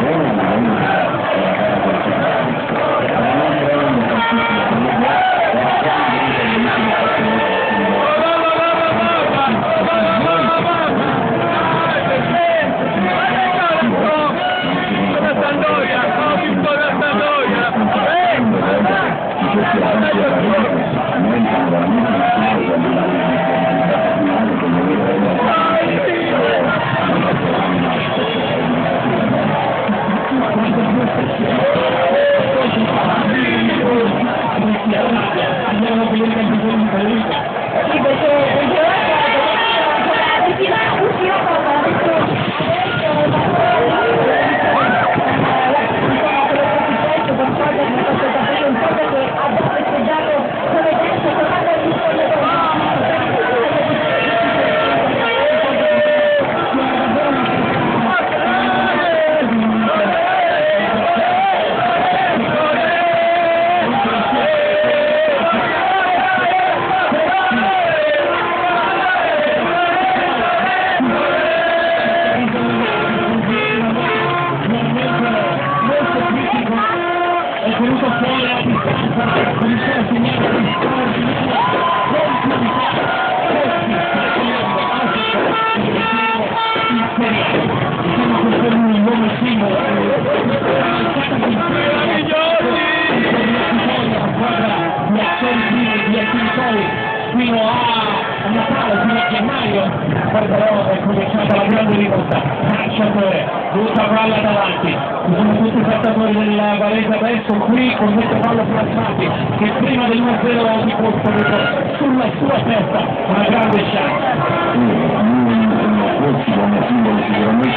Fino a Natale, fino a gennaio, poi però è cominciata la grande rivolta, calciatore, tutta palla davanti, ci sono tutti i calciatori della Varese adesso qui con queste palle plazzate che prima del 1-0 di posto sulla sua testa, una grande chance. Sicuramente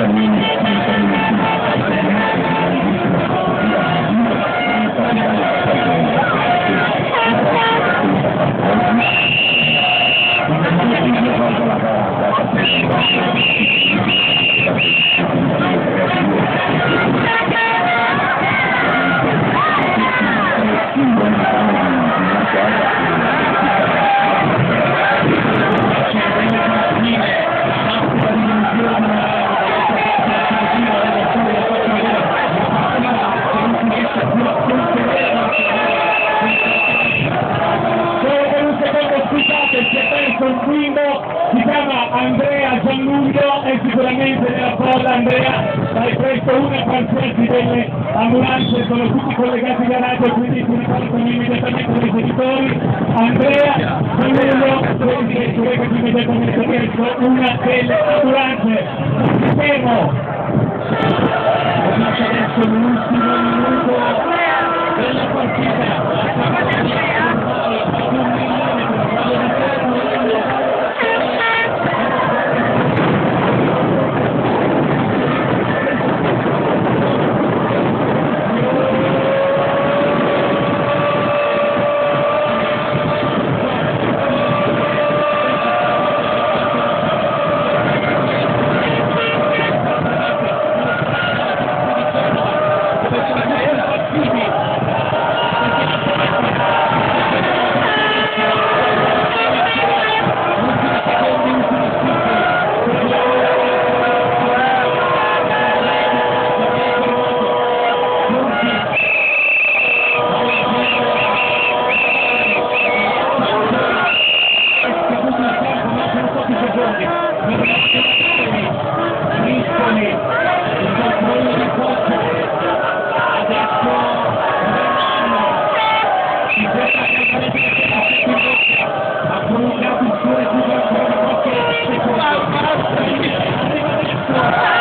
si chiama Andrea Gianluglio, è sicuramente nella folla. Andrea, dai presto una qualsiasi delle ambulanze, sono tutti collegati da radio, quindi si riportano immediatamente dai genitori. Andrea Gianluglio, quindi collegati immediatamente presto una delle ambulanze. Fermo! Comincia adesso l'ultimo minuto della partita. Ha